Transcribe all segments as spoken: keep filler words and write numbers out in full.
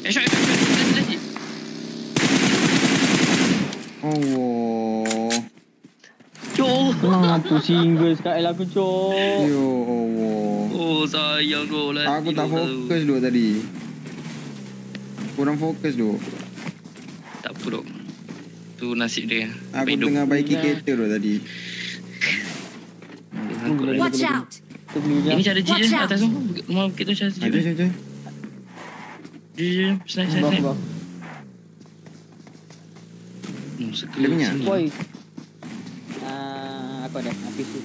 Eh, shot, shot, shot. Lagi, lagi. Allah. Cok. Kenapa single sekali aku cok? Yo Allah. Oh, sayang tu lah. Aku tak fokus duk tadi. Kurang fokus duk. Tak apa dok. Tu nasib dia. Aku tengah baiki kereta duk tadi. Watch out! Ini cara jeep je atas tu. Rumah kita cara jeep. Ada je. Jeep, jeep. Snipe, snipe, snipe. Hmm, Dia minyak? Boy. Ah, aku ada habis tu.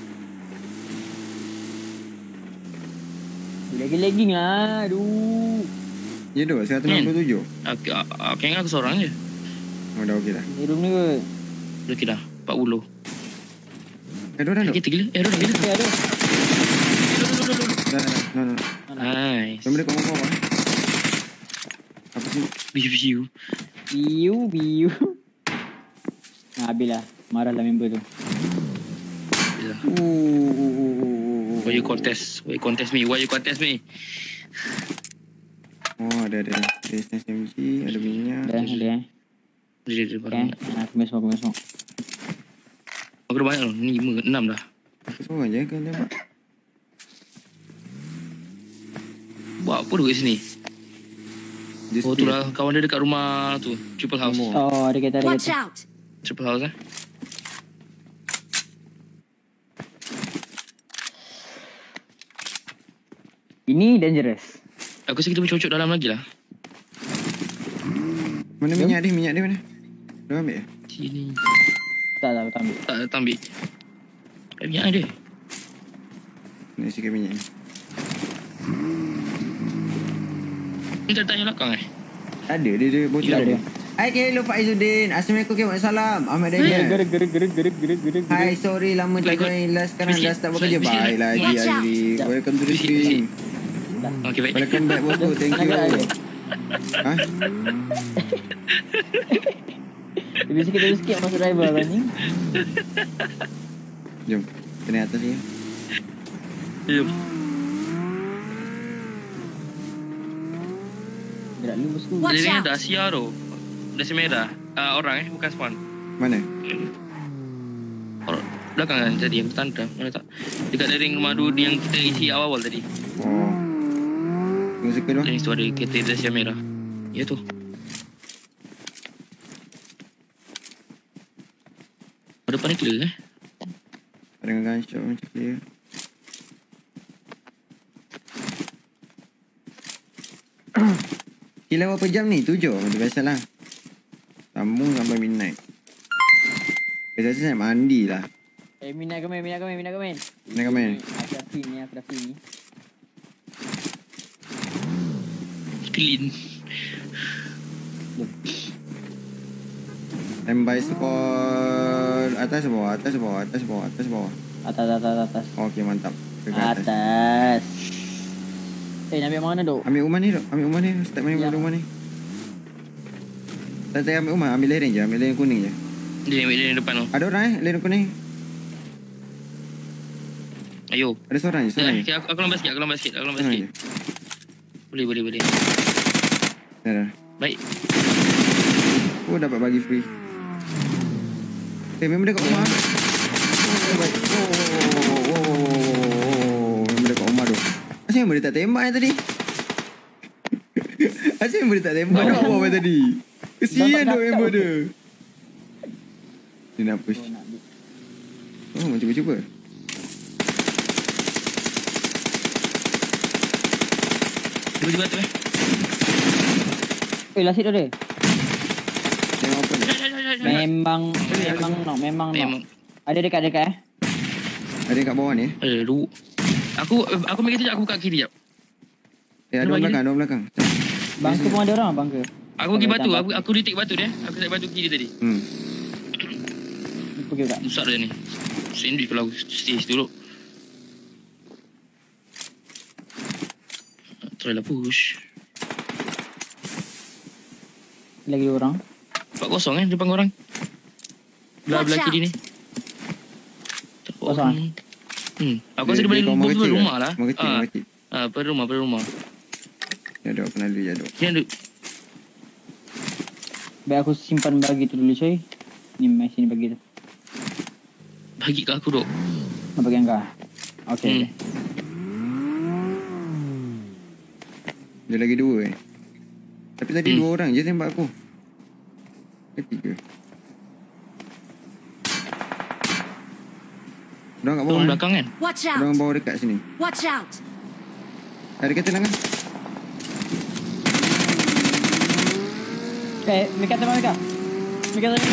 Lagi-lagi lah. Aduh. Ya duk, seratus enam puluh tujuh. Aku, aku ingat aku seorang je. Oh dah okey dah. Di room ni kot. Okey dah. empat puluh. Eh, dua dah duk. Kita gila. Eh, dah gila. Eh, ada. Dah, dah, dah. No, no, no. Nice. Nombor dia kat bawah apa? Apa sih? Biu-biu. Biu, biu. Nah, habis lah. Marah lah member tu. Ya. Uh, uh, uh, uh. Why you contest? Why you contest me? Why you contest me? Oh, ada, ada. Ada S M G, ada minyak. Dah, ada eh. Dia dia Okay. barang. Ah, aku besok, aku besok. Aku dah banyak loh. Ni lima, enam dah. Aku seorang je kan tembak. Buat apa duduk kat sini? Dia Oh, speed. tu lah kawan dia dekat rumah tu. Triple house. Nombor. Oh, ada kereta, ada Watch kereta. out! Triple house eh. Ini dangerous. Aku rasa kita boleh cocok dalam lagi lah. Mana minyak dia? Minyak dia mana? Dah ambil eh? Sini. Tak, tak, tak ambil. Tak, tak ambil. Eh, minyak ada. Nak sikit minyak ni. Ni tak tanya belakang eh? Ada, dia dia bocor Ada. dia. Hai, hello Pak Izzuddin. Assalamualaikum, Waalaikumsalam. Ahmad Daniel. Gerak, gerak, gerak, gerak, gerak, gerak. Hai, sorry lama tak Ikut. join. Last sekarang Bisik. dah start bekerja. Bisik. Baiklah, Haji Watch out. Azri. Welcome to the Bisik, stream. Okey, baik. Welcome back, bosku. Thank you. Ha? Lebih sikit, lebih sikit masuk driver kan ni. Jom. Kita naik atas ni. Jom. Gerak dulu bosku. Watch Dia ni out. dah Asia tu. Dah si merah. Ah, orang eh, bukan spawn. Mana? Orang belakang kan tadi aku tanda. Mana tak? Dekat ring rumah dulu yang kita isi awal-awal tadi. Oh. Tunggu sekejap dulu. Ring tu ada kereta dah Asia merah. Ya tu. Ada depan ni clear eh. Dengan gunshot macam clear. Kira berapa jam ni? Tujuh. Macam biasalah. Sambung sampai midnight. Biasa saya mandi lah. Eh, minat ke main, minat ke main, minat ke main. Minat ke main? Aku dah free ni, aku dah free ni. Clean. Standby squad. Atas bawah, atas bawah, atas bawah, atas bawah. Atas, atas, atas. Okey, mantap. Dekat atas. Atas. Eh, nak ambil mana duk? Ambil rumah ni dok. Ambil rumah ni. Start main Ya. rumah ni. Tak saya ambil rumah. Ambil lereng je. Ambil lereng kuning je. Dia ambil dia depan tu. Ada orang eh? Lereng kuning. Ayo. Ada seorang je. Seorang je. Okay, aku, aku lambat sikit, aku lambat sikit, aku lambat Seorang sikit. je. Boleh, boleh, boleh. Dah, dah. Baik. Oh, dapat bagi free. Eh, memang dekat rumah. Oh, baik. Oh, oh, oh, oh, oh. Memang dekat rumah tu. Asal memang dia tak tembak yang tadi? Asal memang dia tak tembak tu apa tadi? Kesian tu member dia. Dia nak push. Oh, nak ambil. Oh, macam cuba-cuba. Tiba-tiba tu eh. Eh, last hit ada. Tengok apa ni? Memang, memang no, memang no. Memang. Ada dekat-dekat eh. Ada kat bawah ni eh? Ada dua. Aku aku ambil kereta jap, aku buka kiri jap. Eh, ada Ada orang lagi belakang, ada orang belakang. Bangka pun ada orang, bangka. Aku pergi batu, aku aku retake batu dia. Aku take batu kiri tadi. Hmm. Pergi kat. Besar dia ni. Sendiri kalau aku stay situ dulu. Try lah push. Lagi dua orang. Empat kosong eh depan korang. Belah-belah Watch kiri ni. Kosong. Hmm. Aku Dia- rasa dia boleh dia kat rumah move kecil ke rumah ke? lah. Rumah kecil, Ah, rumah kecil. ah, pada rumah, pada rumah. Ya, dok. Pernah dulu ya, dok. Sini ada. Baik aku simpan bagi tu dulu coy. Ni mai sini bagi tu. Bagi ke aku dok. Nak bagi engkau. Okey. Hmm. Dia lagi dua eh. Tapi tadi Hmm. dua orang je tembak aku. Ketiga. Orang kat bawah Turun eh. belakang kan? Watch Orang out! bawah dekat sini. Watch out! Ada kata langan. Eh, Mika teman Mika. Mika teman.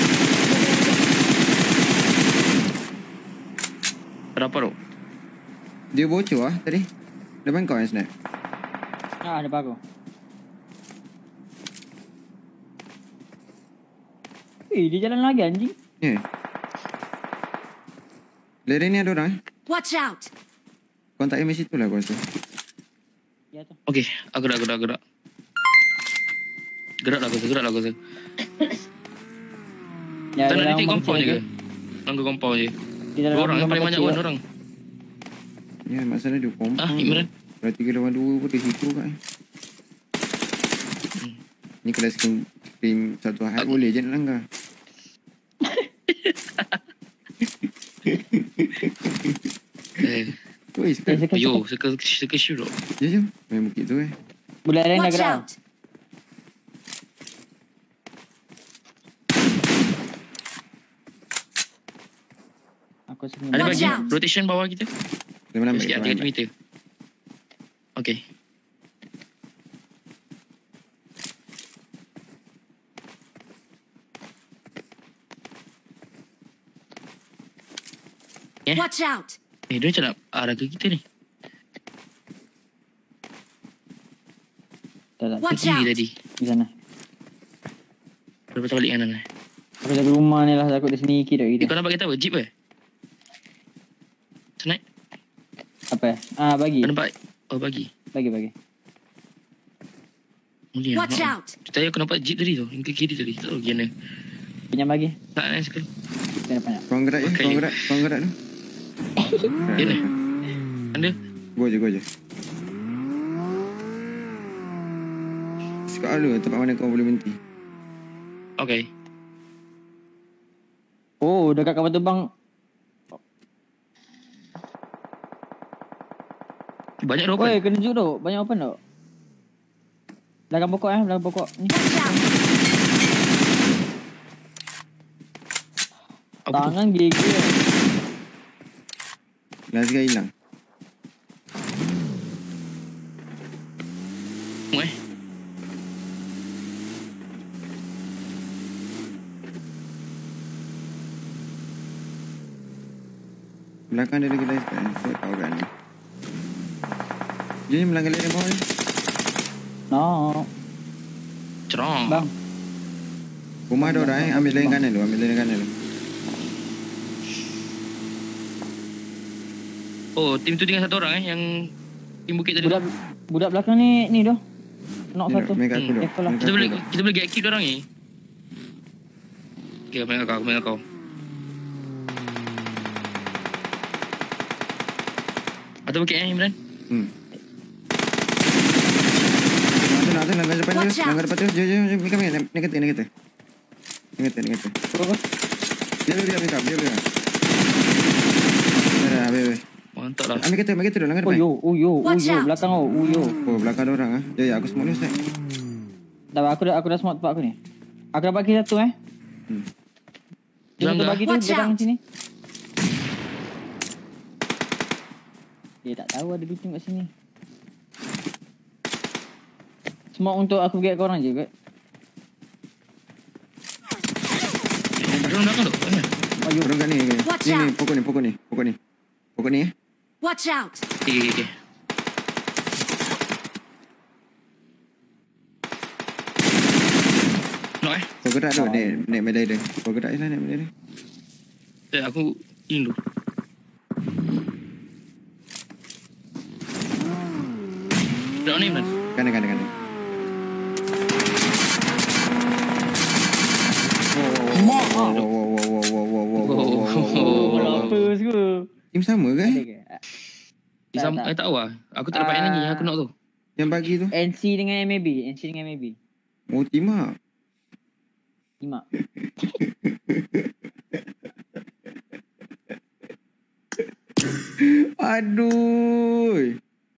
Berapa dok? Dia bocor lah tadi. Depan kau yang snap. Ah, depan aku. Eh, dia jalan lagi anjing. Ya. Yeah. Lereng ni ada orang eh. Watch out! Kontak image situ lah aku rasa. Ya tu. Okey, aku gerak, gerak, gerak. Gerak lah aku rasa, gerak lah aku rasa. Ya, Tak nak dalam detik rumah compound je kecil ke? Langgar compound je. Di dalam Dua orang yang rumah paling banyak kecil pun tu. orang. Ya, masalah dia compound. Ah, Imran. Kalau tiga lawan dua pun risiko kan. Hmm. Ni kalau screen, screen satu hal boleh je nak langgar. Eh, Oi, Eh, sekarang. sekarang- yo, suka suka shoot dok. Ya, jom. Main bukit tu eh. Bulan lain dah Watch gerak. out! Aku sini. Ada Watch bagi out. rotation bawah kita. Dia melambat. Sikit dia tiga melambat. meter. Okey. Eh, Watch out! eh dia macam nak arah ke kita ni. Tak tak. Watch Tinggi out! tadi. Di sana. Lepas tu balik kanan. eh. Aku jaga rumah ni lah. Takut dia sneaky tak Eh, kita. kau nampak kita apa? Jeep ke? Snipe? Apa eh? Ah, bagi. Kau nampak? Oh, bagi. Bagi, bagi. Mulia. Watch Ha. out! Tadi aku nampak jeep tadi tu. Yang ke kiri tadi. Tak tahu gimana. Pinjam bagi. Tak nak sekali. Kita ada banyak. Kau gerak je, Okay. kau gerak, kau gerak tu. Dia ni. Anda? Go je, go je. Sekat lu tempat mana kau boleh berhenti. Okay. Oh, dekat kapal terbang. Banyak dah Oi, open. kena juk tu. Banyak open tu. Belakang pokok eh. Belakang pokok. Ni. Watch out! Apa tu? Tangan gigi. Last guy hilang. Eh. Belakang dia lagi last guy. Saya tahu kan ni. Dia ni melanggar lereng bawah ni. No. Cerong. Bang. Rumah ada orang eh. Ambil lereng kanan lu, ambil lereng kanan lu. Oh, tim tu tinggal satu orang eh. Yang tim bukit tadi. Budak budak belakang ni ni doh. Knock Ni, satu. main kat aku Hmm. dulu. Ekor lah. Main kat Kita aku boleh dulu. kita boleh get kill orang ni. Okay, aku main kat kau, aku main kat kau. Atau bukit eh, Imran? Hmm. Nak tu, nak tu, langgar depan Watch dia. out. Langgar depan tu. Jom, jom, jom. Mika, Mika. Naik kereta, naik kereta. Naik kereta, naik kereta. Apa? Dia boleh, dia Mika. Dia boleh. Dah, dah, habis, habis. Mantap lah. Ambil kereta, ambil kereta dulu. Langgar Oh depan. yo, oh yo, oh Watch yo, out. belakang oh, oh yo. Oh, belakang ada orang ah. Ya, ya, aku semua ni, Ustaz. Dah aku dah aku dah smart tempat aku ni. Aku dah bagi satu eh. Hmm. Dia Langgar. satu bagi tu Watch belakang out. sini. Dia tak tahu ada bikin kat sini. Semua untuk aku get korang je kot. Ada orang belakang tu. Mana? Oh yo. Orang kat ni. ni. Watch Ni, ni, out. pokok ni, pokok ni. Pokok ni. Pokok ni eh. Watch out! Okay, okay, okay. No eh. Kau gerak tu, naik, naik medai dia. Kau gerak je lah naik medai dia. Eh, aku ini dulu. Dah ni, Imran? Kanan, kanan, kanan. Wow, wow, wow, wow, wow, wow, wow, wow, wow, wow, wow, Oh, wow. apa semua? Tim sama ke? Ada eh? ke? Eh, sam- tak. eh, tak tahu lah. Aku tak dapat Ah. lagi. Aku nak tu. Yang bagi tu. N C dengan M A B, N C dengan M A B. Oh, tim ah. Simak. Aduh.